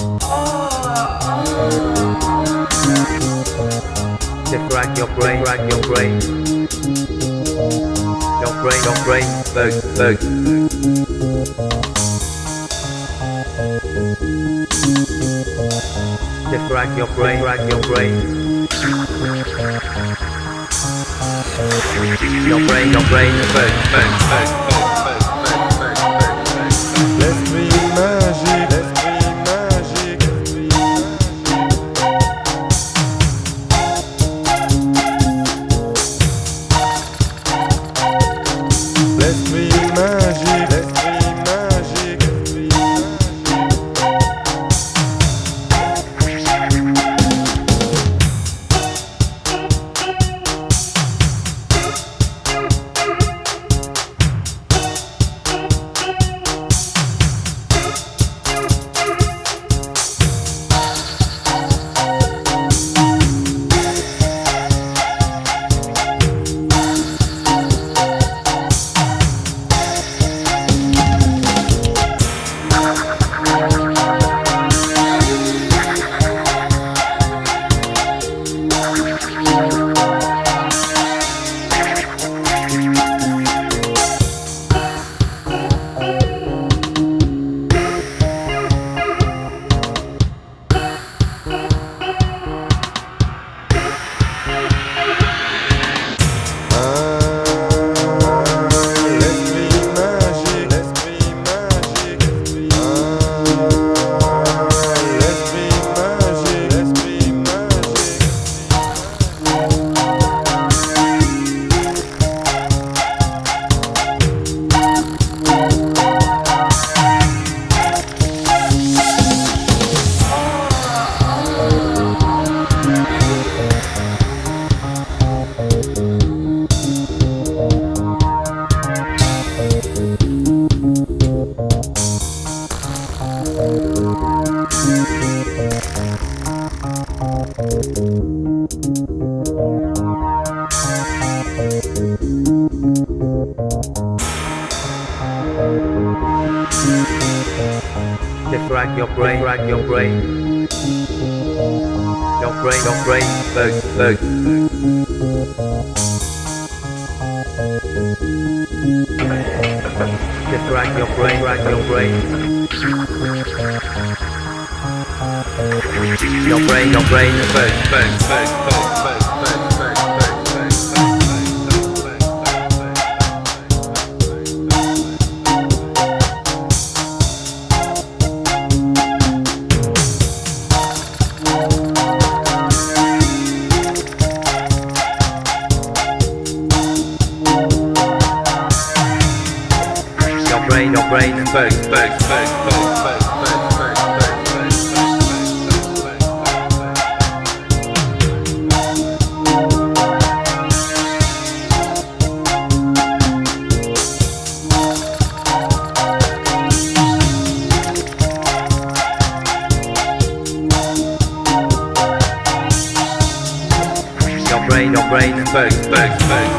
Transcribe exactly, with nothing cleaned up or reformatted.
Just crack your brain, crack your brain. Your brain, your brain, bug, bug. Just crack your brain, crack your brain. Your brain, your brain, bug, bug, bug, bug, bug, bug, bug, bug, bug. L'esprit magique, l'esprit magique, l'esprit magique, l'esprit magique, l'esprit magique, l'esprit Just crack your brain, crack your brain. Your brain, your brain, bug, bug. Just crack your brain, crack your brain. Your brain, your brain, bug, bug, bug, bug, bug, bug, bug, bug, bug, Your brain, your brain, bug, bug, bug, bug, bug, bug, bug, bug, bug, Your brain, your brain, bug, bug, bug.